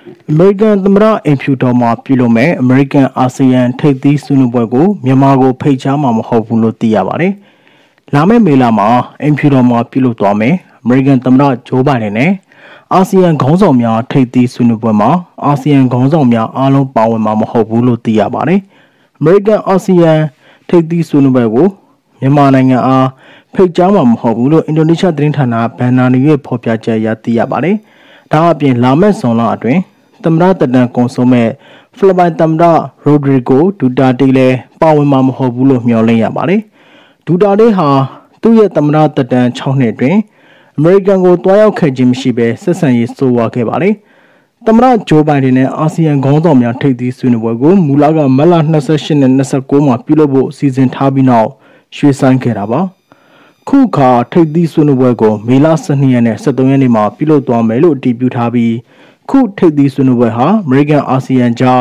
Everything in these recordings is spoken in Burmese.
American သမ္မတအိမ်ဖြူတော်မှာပြုလုပ်မဲ့ American ASEAN ထိပ်သီးဆွေးနွေးပွဲကိုမြန်မာကိုဖိတ်ကြားမှာမဟုတ်ဘူးလို့သိရပါတယ်။လာမယ့်မေလမှာအိမ်ဖြူတော်မှာပြုလုပ်သွားမယ် American သမ္မတဂျိုးဘိုင်ဒန်နဲ့အာဆီယံခေါင်းဆောင်များထိပ်သီးဆွေးနွေးပွဲမှာအာဆီယံခေါင်းဆောင်များအားလုံးပါဝင်မှာမဟုတ်ဘူးလို့သိရပါတယ်။ American ASEAN ထိပ်သီးဆွေးနွေးပွဲကိုမြန်မာနိုင်ငံအားဖိတ်ကြားမှာမဟုတ်ဘူးလို့အင်ဒိုနီးရှားသတင်းဌာနဘန်နာနီရဲ့ဖော်ပြချက်အရသိရပါတယ်။ဒါအပြင်လာမယ့်ဇွန်လအတွင်းသမ္မတတဒန်ကွန်ဆိုမဲ့ဖိလစ်ပိုင်သမ္မတရိုဒရီဂိုဒူတာတေလည်းပါဝင်မှာမဟုတ်ဘူးလို့မျှော်လင့်ရပါတယ်။ဒူတာတေဟာသူ့ရဲ့သမ္မတတဒန်6နှစ်အတွင်းအမေရိကန်ကိုတွားရောက်ခဲ့ခြင်းမရှိဘဲဆက်ဆံရေးဆိုးဝါးခဲ့ပါတယ်။သမ္မတဂျိုးဘိုင်ဒန်နဲ့အာဆီယံခေါင်းဆောင်များထိပ်သီးဆွေးနွေးပွဲကိုမူလကမတ်လ28နဲ့29မှာပြုလုပ်ဖို့စီစဉ်ထားပြီးနောက်ရွှေ့ဆိုင်းခဲ့တာပါ။ခုခါထိပ်သီးဆွေးနွေးပွဲကိုမေလ12ရက်နဲ့13ရက်နေ့မှာပြုလုပ်သွားမယ်လို့အတည်ပြုထားပြီးခုထိပ်သီးဆွေးနွေးပွဲဟာ American ASEAN ကြား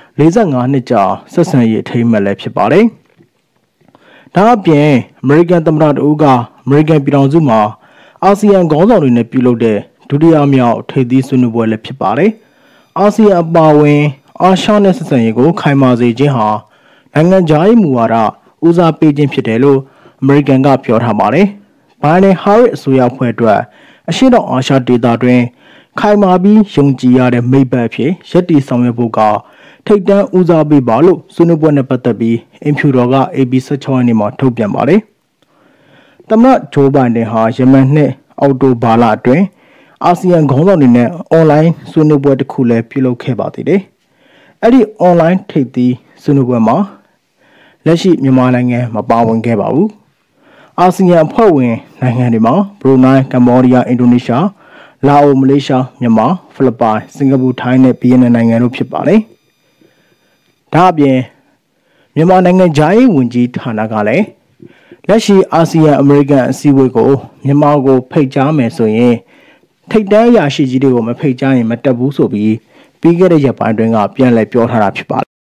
45နှစ်ကြာဆက်ဆံရေးအထိမ်းအမှတ်လည်းဖြစ်ပါတယ်။ဒါအပြင် American သမ္မတတို့က American ပြည်ထောင်စုမှာအာဆီယံခေါင်းဆောင်တွေနဲ့ပြုလုပ်တဲ့ဒုတိယမြောက်ထိပ်သီးဆွေးနွေးပွဲလည်းဖြစ်ပါတယ်။အာဆီယံအပါအဝင်အာရှနဲ့ဆက်ဆံရေးကိုခိုင်မာစေခြင်းဟာနိုင်ငံခြားရေးမူဝါဒဦးစားပေးခြင်းဖြစ်တယ်လို့ American ကပြောထားပါတယ်။ဘိုင်ဒန်ဟာရစ်အစိုးရဖွဲ့အတွက်အရှေ့တောင်အာရှဒေသတွင်ခိုင်မာပြီးယုံကြည်ရတဲ့မိဘအဖြစ်ရည်တည်ဆောင်ရွက်ဖို့ကထိပ်တန်းဦးစားပေးပါလို့ဆွေးနွေးပွဲနဲ့ပတ်သက်ပြီးအင်ဖြူတော်က AB16 ရက်နေ့မှာထုတ်ပြန်ပါတယ်။သမ္မတဂျိုးဘိုင်ဒန်ဟာယမန်နှစ်အောက်တိုဘာလအတွင်းအာဆီယံခေါင်းဆောင်တွေနဲ့အွန်လိုင်းဆွေးနွေးပွဲတစ်ခုလည်းပြုလုပ်ခဲ့ပါသေးတယ်။အဲ့ဒီအွန်လိုင်းထိပ်သီးဆွေးနွေးပွဲမှာလက်ရှိမြန်မာနိုင်ငံမပါဝင်ခဲ့ပါဘူး။အာဆီယံအဖွဲ့ဝင်နိုင်ငံတွေမှာဘရူနိုင်းကမ္ဘောဒီးယားအင်ဒိုနီးရှားလာအိုမလေးရှားမြန်မာဖိလစ်ပိုင်စင်ကာပူထိုင်းနဲ့ဗီယက်နမ်နိုင်ငံတို့ဖြစ်ပါတယ်။ဒါအပြင်မြန်မာနိုင်ငံဂျာရေးဝန်ကြီးဌာနကလည်းလက်ရှိအာဆီယံအမေရိကန်အစည်းအဝေးကိုမြန်မာကိုဖိတ်ကြားမယ်ဆိုရင်ထိပ်တန်းအရာရှိကြီးတွေကိုမဖိတ်ကြားရင်မတက်ဘူးဆိုပြီးပြီးခဲ့တဲ့ရက်ပိုင်းတွင်ကပြန်လည်ပြောထားတာဖြစ်ပါတယ်